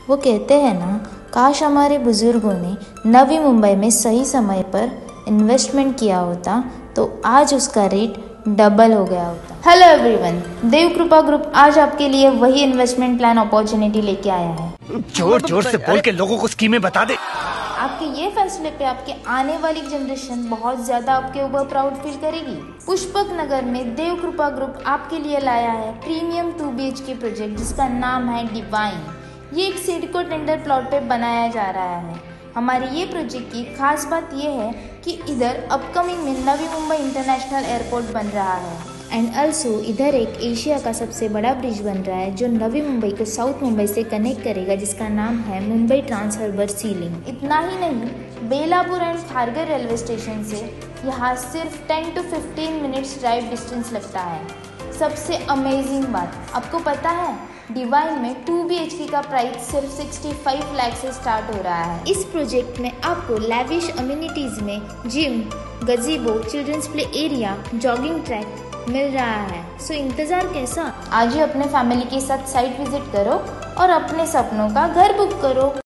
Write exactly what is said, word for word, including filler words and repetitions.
वो कहते हैं ना, काश हमारे बुजुर्गों ने नवी मुंबई में सही समय पर इन्वेस्टमेंट किया होता तो आज उसका रेट डबल हो गया होता। हेलो एवरीवन, देव कृपा ग्रुप आज आपके लिए वही इन्वेस्टमेंट प्लान अपॉर्चुनिटी लेके आया है। जोर जोर से बोल के लोगों को स्कीमें बता दे। आपके ये फैसले पे आपके आने वाली जनरेशन बहुत ज्यादा आपके ऊपर प्राउड फील करेगी। पुष्पक नगर में देव कृपा ग्रुप आपके लिए लाया है premium two B H K project जिसका नाम है डिवाइन। ये एक सिडको टेंडर प्लॉट पे बनाया जा रहा है। हमारी ये प्रोजेक्ट की खास बात ये है कि इधर अपकमिंग में नवी मुंबई इंटरनेशनल एयरपोर्ट बन रहा है एंड ऑल्सो इधर एक एशिया का सबसे बड़ा ब्रिज बन रहा है जो नवी मुंबई को साउथ मुंबई से कनेक्ट करेगा, जिसका नाम है Mumbai trans harbour sea link. इतना ही नहीं, Belapur and Kharghar railway station से यहाँ सिर्फ ten to fifteen minutes drive distance लगता है। सबसे अमेजिंग बात, आपको पता है डिवाइन में टू बी एच के का प्राइस सिर्फ सिक्सटी फाइव लाख से स्टार्ट हो रहा है। इस प्रोजेक्ट में आपको लैविश अम्यूनिटीज में gym, gazebo, children's play area, jogging track मिल रहा है। सो इंतजार कैसा? आज ही अपने फैमिली के साथ साइट विजिट करो और अपने सपनों का घर बुक करो।